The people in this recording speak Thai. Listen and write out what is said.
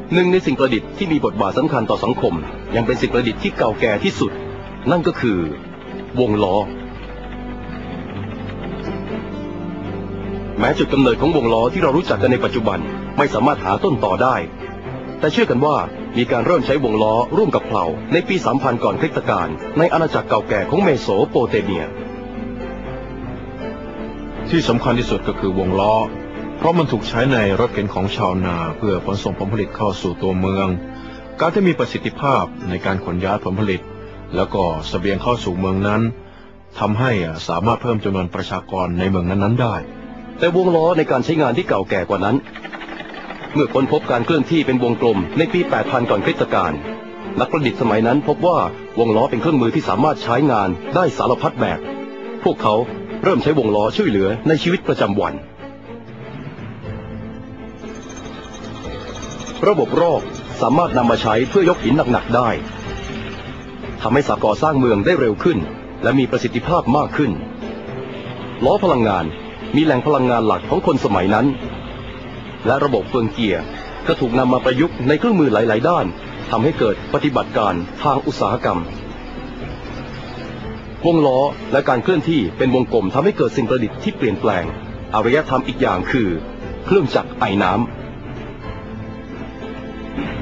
หนึ่งในสิ่งประดิษฐ์ที่มีบทบาทสำคัญต่อสังคมยังเป็นสิ่งประดิษฐ์ที่เก่าแก่ที่สุดนั่นก็คือวงล้อแม้จุดกำเนิดของวงล้อที่เรารู้จักกันในปัจจุบันไม่สามารถหาต้นต่อได้แต่เชื่อกันว่ามีการเริ่มใช้วงล้อร่วมกับเพลาในปี 3000 ก่อนคริสตกาลในอาณาจักรเก่าแก่ของเมโสโปเตเมียที่สำคัญที่สุดก็คือวงล้อเพราะมันถูกใช้ในรถเข็นของชาวนาเพื่อขนส่งผลผลิตเข้าสู่ตัวเมืองการที่มีประสิทธิภาพในการขนย้ายผลผลิตแล้วก็เสบียงเข้าสู่เมืองนั้นทำให้สามารถเพิ่มจำนวนประชากรในเมืองนั้นๆได้แต่วงล้อในการใช้งานที่เก่าแก่กว่านั้นเมื่อค้นพบการเคลื่อนที่เป็นวงกลมในปี 8000 ก่อนคริสตกาลนักประดิษฐ์สมัยนั้นพบว่าวงล้อเป็นเครื่องมือที่สามารถใช้งานได้สารพัดแบบพวกเขาเริ่มใช้วงล้อช่วยเหลือในชีวิตประจำวันระบบรอกสามารถนำมาใช้เพื่อยกหินหนักๆได้ทำให้สามารถก่อสร้างเมืองได้เร็วขึ้นและมีประสิทธิภาพมากขึ้นล้อพลังงานมีแหล่งพลังงานหลักของคนสมัยนั้นและระบบเฟืองเกียร์ก็ถูกนำมาประยุกต์ในเครื่องมือหลายๆด้านทำให้เกิดปฏิบัติการทางอุตสาหกรรมวงล้อและการเคลื่อนที่เป็นวงกลมทำให้เกิดสิ่งประดิษฐ์ที่เปลี่ยนแปลงอารยธรรมอีกอย่างคือเครื่องจักรไอน้ำ